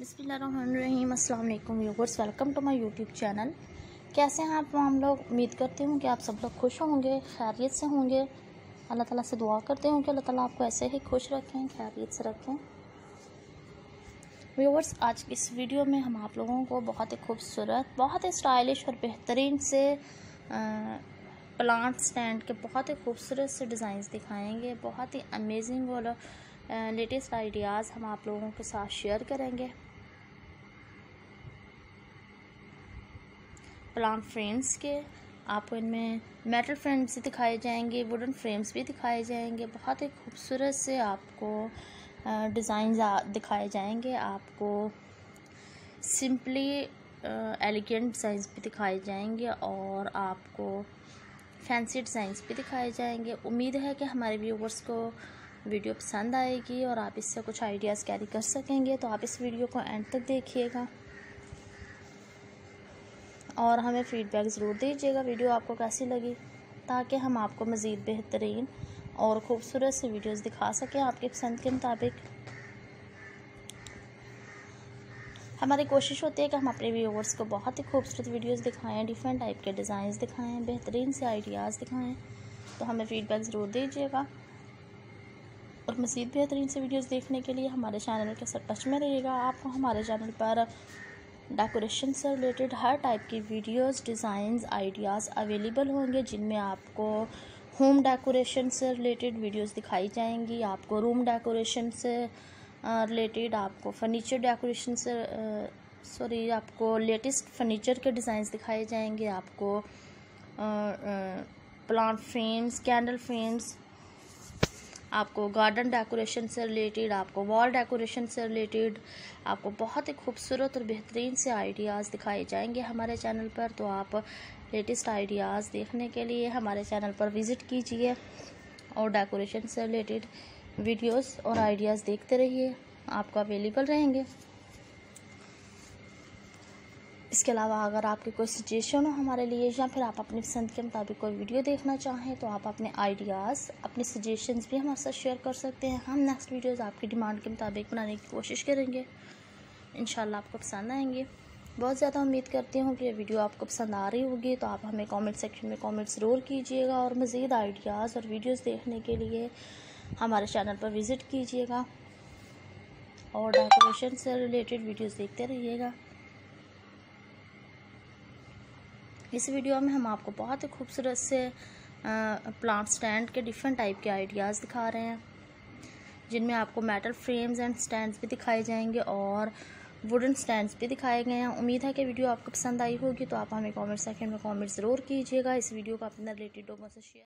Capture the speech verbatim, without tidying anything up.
बिस्मिल्लाहिर्रहमानिर्रहीम। अस्सलाम वालेकुम viewers, welcome to my YouTube channel. कैसे हैं आप हम लोग? उम्मीद करती हूँ कि आप सब लोग खुश होंगे, खैरियत से होंगे। अल्लाह ताला से दुआ करते हूँ कि अल्लाह ताला आपको ऐसे ही खुश रखें, खैरियत से रखें। व्यूअर्स, आज की इस वीडियो में हम आप लोगों को बहुत ही खूबसूरत, बहुत ही स्टाइलिश और बेहतरीन से प्लांट स्टैंड के बहुत ही खूबसूरत से डिज़ाइंस दिखाएंगे। बहुत ही अमेजिंग और लेटेस्ट आइडियाज़ हम आप लोगों के साथ शेयर करेंगे। प्लांट फ्रेम्स के आपको इनमें मेटल फ्रेम्स भी दिखाए जाएंगे, वुडन फ्रेम्स भी दिखाए जाएंगे। बहुत ही खूबसूरत से आपको डिज़ाइन दिखाए जाएंगे। आपको सिंपली एलिगेंट डिज़ाइंस भी दिखाए जाएंगे और आपको फैंसी डिज़ाइंस भी दिखाए जाएंगे। उम्मीद है कि हमारे व्यूवर्स को वीडियो पसंद आएगी और आप इससे कुछ आइडियाज़ कैरी कर सकेंगे। तो आप इस वीडियो को एंड तक देखिएगा और हमें फ़ीडबैक ज़रूर दीजिएगा वीडियो आपको कैसी लगी, ताकि हम आपको मज़ीद बेहतरीन और ख़ूबसूरत सी वीडियोस दिखा सकें आपके पसंद के मुताबिक। हमारी कोशिश होती है कि हम अपने व्यूअर्स को बहुत ही खूबसूरत वीडियोस दिखाएं, डिफरेंट टाइप के डिज़ाइंस दिखाएं, बेहतरीन से आइडियाज़ दिखाएं। तो हमें फ़ीडबैक ज़रूर दीजिएगा और मज़ीद बेहतरीन से वीडियोस देखने के लिए हमारे चैनल के साथ टच में रहिएगा। आपको हमारे चैनल पर डेकोरेशन से रिलेटेड हर टाइप की वीडियोस, डिज़ाइंस, आइडियाज़ अवेलेबल होंगे, जिनमें आपको होम डेकोरेशन से रिलेटेड वीडियोस दिखाई जाएंगी, आपको रूम डेकोरेशन से रिलेटेड, आपको फर्नीचर डेकोरेशन से सॉरी आपको लेटेस्ट फर्नीचर के डिज़ाइंस दिखाए जाएंगे, आपको प्लांट फ्रेम्स, कैंडल फ्रेम्स, आपको गार्डन डेकोरेशन से रिलेटेड, आपको वॉल डेकोरेशन से रिलेटेड, आपको बहुत ही खूबसूरत और बेहतरीन से आइडियाज़ दिखाए जाएंगे हमारे चैनल पर। तो आप लेटेस्ट आइडियाज़ देखने के लिए हमारे चैनल पर विज़िट कीजिए और डेकोरेशन से रिलेटेड वीडियोस और आइडियाज़ देखते रहिए, आपको अवेलेबल रहेंगे। इसके अलावा अगर आपके कोई सजेशन हो हमारे लिए, या फिर आप अपनी पसंद के मुताबिक कोई वीडियो देखना चाहें, तो आप अपने आइडियाज़, अपने सजेशंस भी हमारे साथ शेयर कर सकते हैं। हम नेक्स्ट वीडियोस आपकी डिमांड के मुताबिक बनाने की कोशिश करेंगे। इंशाल्लाह आपको पसंद आएंगे। बहुत ज़्यादा उम्मीद करती हूँ कि ये वीडियो आपको पसंद आ रही होगी। तो आप हमें कॉमेंट सेक्शन में कॉमेंट ज़रूर कीजिएगा और मज़ीद आइडियाज़ और वीडियोज़ देखने के लिए हमारे चैनल पर विज़िट कीजिएगा और डेकोरेशन से रिलेटेड वीडियोज़ देखते रहिएगा। इस वीडियो में हम आपको बहुत ही खूबसूरत से प्लांट स्टैंड के डिफरेंट टाइप के आइडियाज़ दिखा रहे हैं, जिनमें आपको मेटल फ्रेम्स एंड स्टैंड्स भी दिखाए जाएंगे और वुडन स्टैंड्स भी दिखाए गए हैं। उम्मीद है कि वीडियो आपको पसंद आई होगी। तो आप हमें कमेंट सेक्शन में कमेंट ज़रूर कीजिएगा। इस वीडियो को अपने रिलेटेड लोगों से शेयर